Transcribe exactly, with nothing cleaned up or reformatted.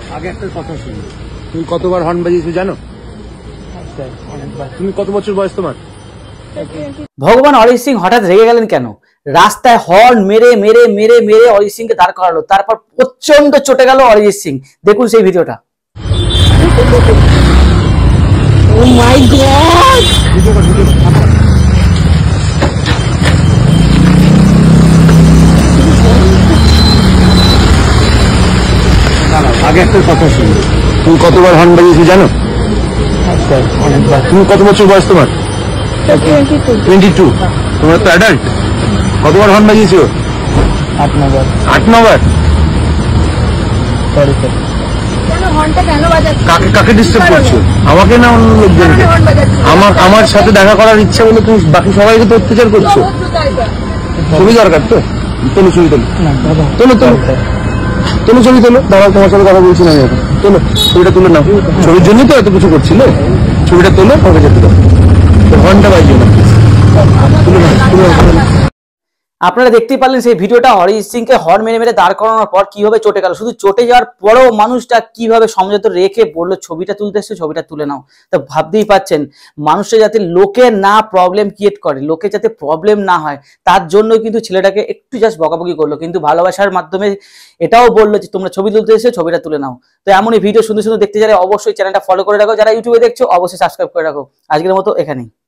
আগে একটা কথা শুনি, তুমি কতবার হর্ন বাজিয়েছো জানো? তুমি কত বছর বয়স তোমার? ভগবান অরিজিৎ সিং হঠাৎ রেগে গেলেন কেন? রাস্তায় হর্ন মেরে মেরে মেরে মেরে অরিজিৎ সিংকে দাঁড় করালো, তারপর প্রচন্ড চটে গেল অরিজিৎ সিং। দেখুন সেই ভিডিওটা। Oh my God! আগে একটা কথা শুনি, তুমি কতবার হর্ন বাজিয়েছো জানো? তুমি কত বছর বয়স তোমার? Twenty two. তোমার তো অ্যাডাল্ট। কতবার হর্ন বাজিয়েছো? আট নবার। আট নবার? Sorry sir. কাকে কাকে ডিস্টার্ব করছো? আমাকে না অন্য লোকজনকে? আমার আমার সাথে দেখা করার ইচ্ছা বলে তুমি বাকি সবাইকে তো অত্যাচার করছো। ছবি দরকার তো? তোলো ছবি তোলো তোলো তোলো তোলো ছবি তোলো। দাঁড়াও, তোমার সাথে কথা বলছি না আমি এখন। তোলো ছবিটা তুলে নাও। ছবির জন্যই তো এত কিছু করছিল। ছবিটা তোলো, আমাকে যেতে দাও। ঘন্টা বাজিও না, তুলে নাও তুলে নাও। আপনারা দেখতেই পারলেন সেই ভিডিওটা, অরিজিৎ সিংকে হর্ন মেরে মেরে দাঁড় করানোর পর কিভাবে চটে গেল। শুধু চটে যাওয়ার পরেও মানুষটা কিভাবে সমঝোতা রেখে বললো ছবিটা তুলতে এসছে, ছবিটা তুলে নাও। তা ভাবতেই পাচ্ছেন, মানুষটা যাতে লোকে না প্রবলেম ক্রিয়েট করে, লোকে যাতে প্রবলেম না হয়, তার জন্য কিন্তু ছেলেটাকে একটু জাস্ট বকাবকি করলো, কিন্তু ভালোবাসার মাধ্যমে এটাও বললো যে তোমরা ছবি তুলতে এসে ছবিটা তুলে নাও। তো এমনই ভিডিও সুন্দর সুন্দর দেখতে চাইলে অবশ্যই চ্যানেলটা ফলো করে রাখো। যারা ইউটিউবে দেখছো অবশ্যই সাবস্ক্রাইব করে রাখো। আজকের মতো এখানেই।